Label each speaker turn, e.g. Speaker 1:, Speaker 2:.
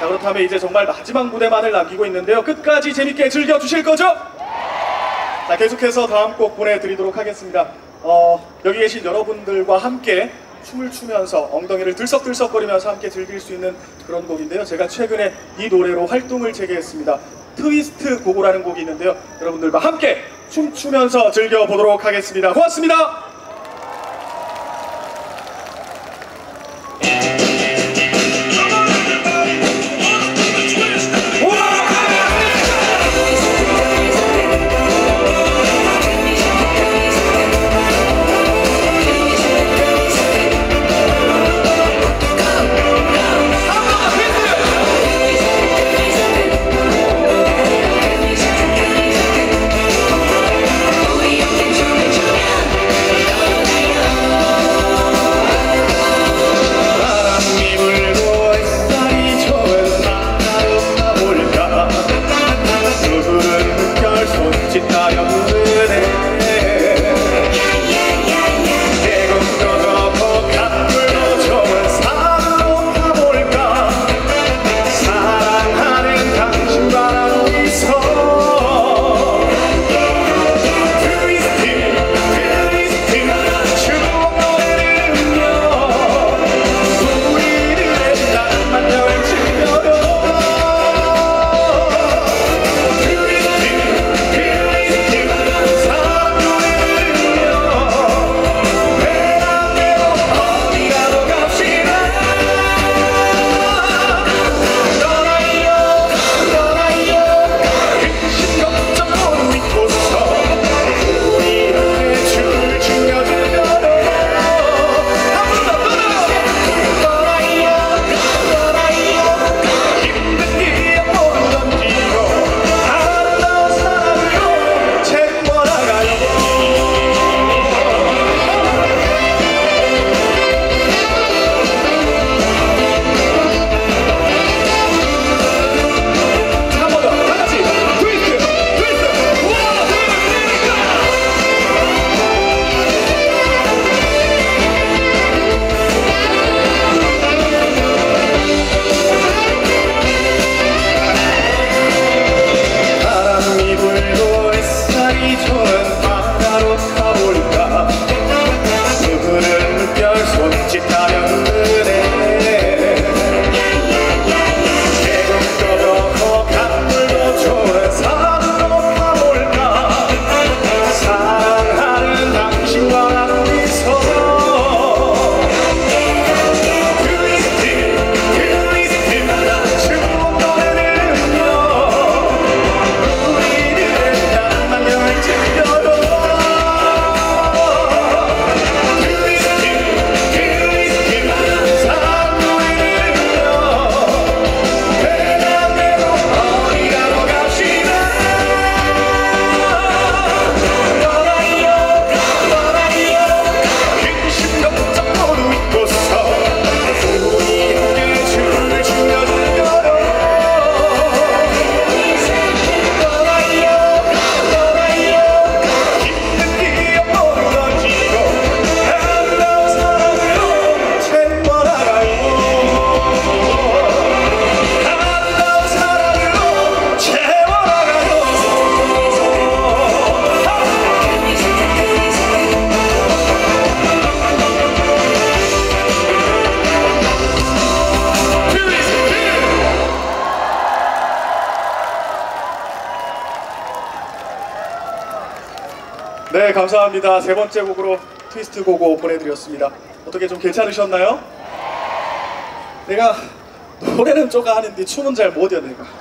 Speaker 1: 자, 그렇다면 이제 정말 마지막 무대만을 남기고 있는데요. 끝까지 재밌게 즐겨주실 거죠? 자, 계속해서 다음 곡 보내드리도록 하겠습니다. 여기 계신 여러분들과 함께 춤을 추면서 엉덩이를 들썩들썩거리면서 함께 즐길 수 있는 그런 곡인데요. 제가 최근에 이 노래로 활동을 재개했습니다. 트위스트 고고라는 곡이 있는데요. 여러분들과 함께 춤추면서 즐겨보도록 하겠습니다. 고맙습니다. 네, 감사합니다. 세 번째 곡으로 트위스트 고고 보내드렸습니다. 어떻게 좀 괜찮으셨나요? 내가 노래는 쪼가 하는데 춤은 잘 못이야 내가.